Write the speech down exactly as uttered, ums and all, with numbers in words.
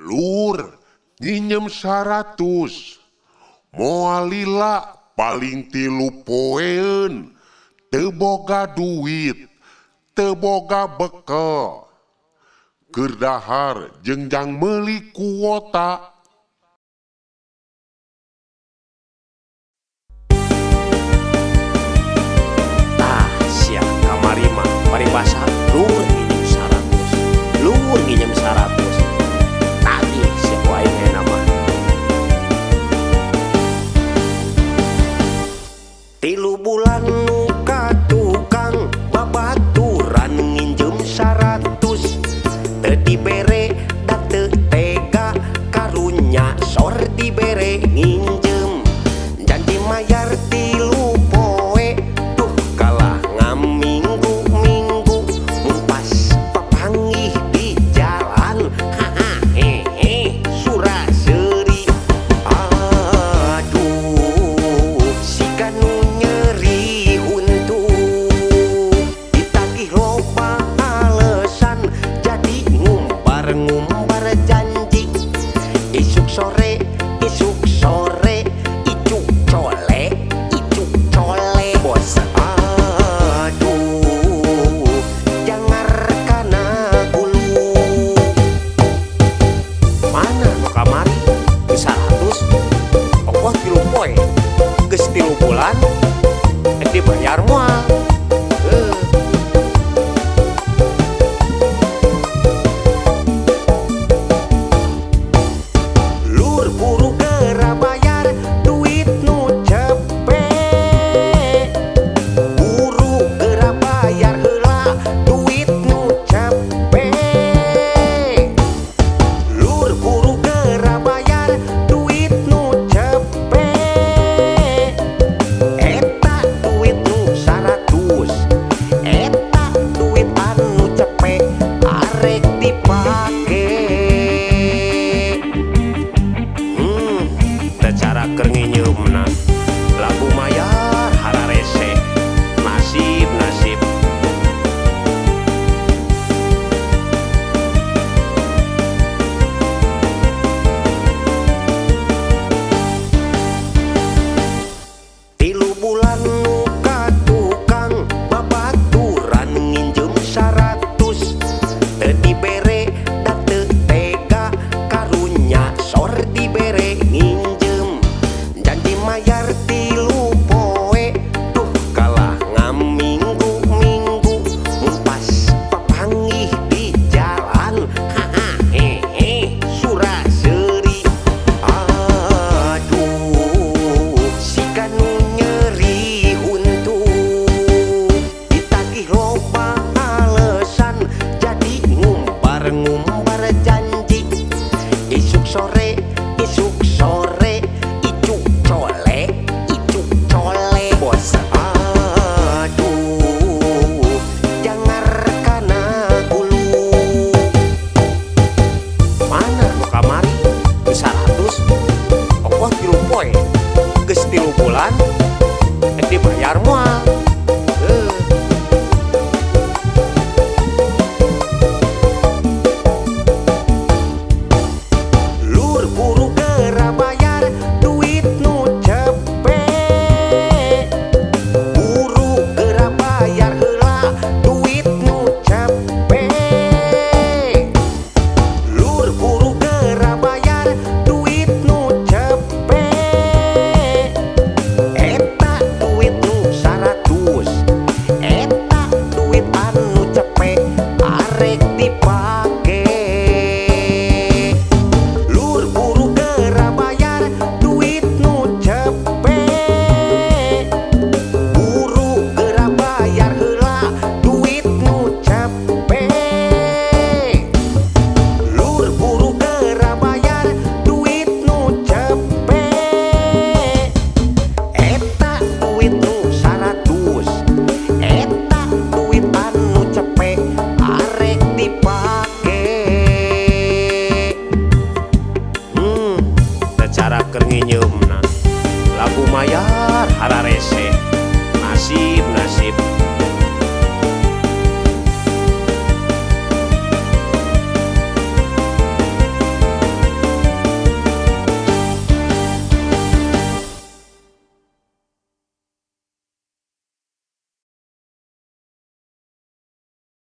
Lur, nginjem seratus. Moal lila paling tilu poeun. Teu boga duit, teu boga bekel. Keur dahar jeung jang meuli kuota. Tah sia kamari mah paribasa lur nginjem seratus. Lur nginjem seratus. Tagih sia wae ayeuna mah. Tilu bulan nu ka tukang babaturan nginjem seratus. Teu dibere da teu tega karunya sor dibere nginjem. Janji mayar tilu poe tuh kalah ngaminggu-minggu mun pas papanggih di jalan haha hehe surah seuri. Aduh sika nu nyeri huntuh ditagih loba alesan jadi ngumbar-ngumbar janji. Isuk sore isuk sore icuk cole icuk cole bos. Aduh jangar kana gulu mana nu kamari geus seratus ongkos tilu poe geus tilu bulan rek dibayar moal. Heuh. Lur buru geura bayar duit nu cepet. Buru geura bayar heula duit nu cepet. Lur buru geura bayar duit nu cepet. Eta duit nu saratus. Eta duit anu cepet arek dipake. Hmm, teu cara keur nginyeumna. Lagu mayar hararese. Nasib nasib. Tilu bulan nu ka tukang babaturan nginjem seratus. Teu dibere da teu tega karunya sor dibere nginjem. Janji mayar tilu poe tuh kalah ngaminggu-minggu mun pas papanggih di jalan haha hehe surah seuri. Aduh sika nu nyeri huntuh ditagih loba alesan jadi ngumbar-ngumbar janji. Isuk sore isuk sore icuk cole icuk cole bos. Aduh jangar kana gulu mana nu kamari geus seratus ongkos tilu poe geus tilu bulan